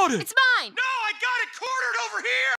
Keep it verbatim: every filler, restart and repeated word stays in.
got it! It's mine! No, I got it cornered over here!